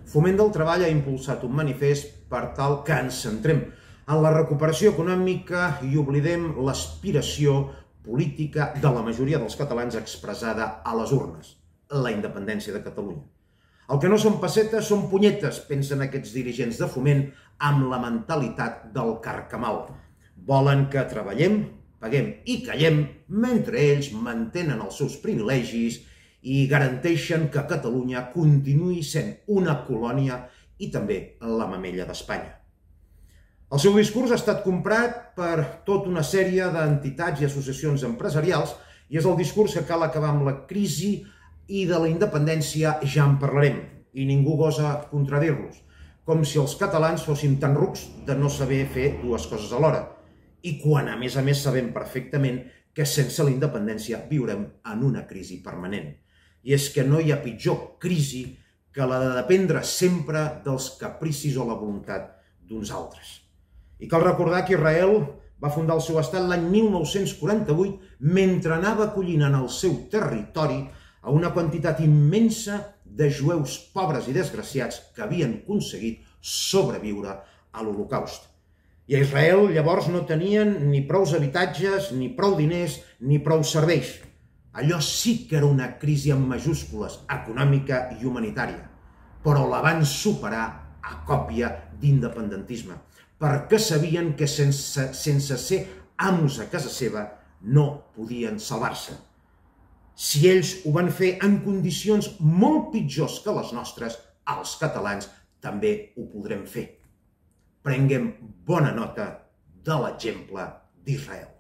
Foment del Treball ha impulsat un manifest per tal que ens centrem en la recuperació econòmica i oblidem l'aspiració política de la majoria dels catalans expressada a les urnes, la independència de Catalunya. El que no són pessetes són punyetes, pensen aquests dirigents de Foment amb la mentalitat del carcamal. Volen que treballem, paguem i callem mentre ells mantenen els seus privilegis i garanteixen que Catalunya continuï sent una colònia i també la mamella d'Espanya. El seu discurs ha estat comprat per tota una sèrie d'entitats i associacions empresarials i és el discurs que cal acabar amb la crisi i de la independència ja en parlarem i ningú gosa contradir-los, com si els catalans fóssim tan rucs de no saber fer dues coses alhora i quan a més sabem perfectament que sense la independència viurem en una crisi permanent. I és que no hi ha pitjor crisi que la de dependre sempre dels capricis o la voluntat d'uns altres. I cal recordar que Israel va fundar el seu estat l'any 1948 mentre anava acollint en el seu territori a una quantitat immensa de jueus pobres i desgraciats que havien aconseguit sobreviure a l'Holocaust. I a Israel llavors no tenien ni prous habitatges, ni prou diners, ni prou serveis. Allò sí que era una crisi amb majúscules, econòmica i humanitària, però la van superar a còpia d'independentisme, perquè sabien que sense ser amos a casa seva no podien salvar-se. Si ells ho van fer en condicions molt pitjors que les nostres, els catalans també ho podrem fer. Prenguem bona nota de l'exemple d'Israel.